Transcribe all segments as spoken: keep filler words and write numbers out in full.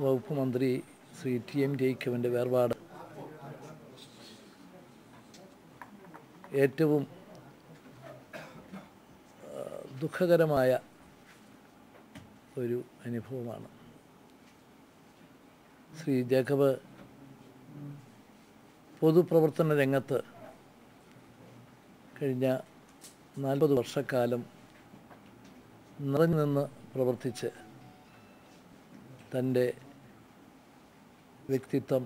വകുപ്പ് മന്ത്രി Shri T M ജേക്കബിൻ്റെ വേർപാട് ഏറ്റവും ദുഃഖകരമായ ഒരു അനുഭവമാണ്. ശ്രീ ജേക്കബ് പൊതുപ്രവർത്തന രംഗത്ത് കഴിഞ്ഞ നാൽപ്പത് വർഷക്കാലം നിറഞ്ഞു നിന്ന് പ്രവർത്തിച്ച് തൻ്റെ വ്യക്തിത്വം,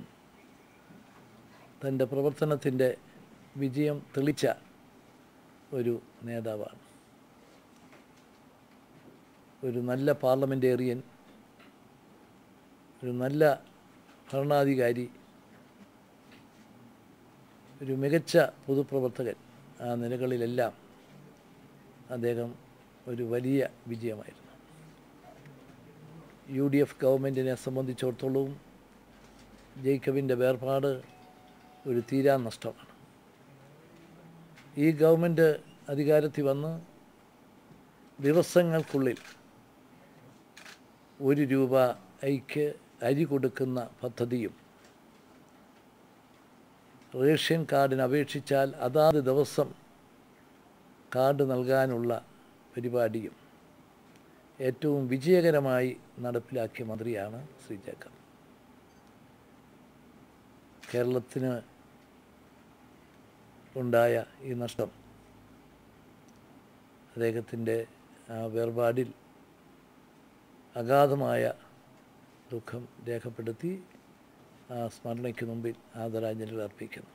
തൻ്റെ പ്രവർത്തനത്തിൻ്റെ വിജയം തെളിച്ച ഒരു നേതാവാണ്. ഒരു നല്ല പാർലമെൻറ്റേറിയൻ, ഒരു നല്ല ഭരണാധികാരി, ഒരു മികച്ച പൊതുപ്രവർത്തകൻ, ആ നിലകളിലെല്ലാം അദ്ദേഹം ഒരു വലിയ വിജയമായിരുന്നു. യു ഡി എഫ് ഗവൺമെൻറ്റിനെ സംബന്ധിച്ചിടത്തോളം ജേക്കബിൻ്റെ വേർപാട് ഒരു തീരാ നഷ്ടമാണ്. ഈ ഗവൺമെൻറ് അധികാരത്തിൽ വന്ന് ദിവസങ്ങൾക്കുള്ളിൽ ഒരു രൂപ ഐക്ക് അരി കൊടുക്കുന്ന പദ്ധതിയും റേഷൻ കാർഡിന് അപേക്ഷിച്ചാൽ അതാത് ദിവസം കാർഡ് നൽകാനുള്ള പരിപാടിയും ഏറ്റവും വിജയകരമായി നടപ്പിലാക്കിയ മന്ത്രിയാണ് ശ്രീ ജേക്കബ്. കേരളത്തിന് ഉണ്ടായ ഈ നഷ്ടം അദ്ദേഹത്തിൻ്റെ ആ വേർപാടിൽ അഗാധമായ ദുഃഖം രേഖപ്പെടുത്തി ആ സ്മരണയ്ക്ക് മുമ്പിൽ ആദരാഞ്ജലികൾ അർപ്പിക്കുന്നു.